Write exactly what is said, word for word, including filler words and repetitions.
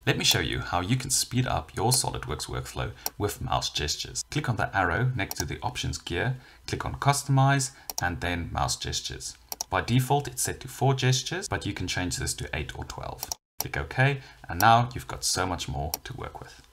Let me show you how you can speed up your SolidWorks workflow with mouse gestures. Click on the arrow next to the options gear, click on Customize, and then mouse gestures. By default, it's set to four gestures, but you can change this to eight or twelve. Click OK, and now you've got so much more to work with.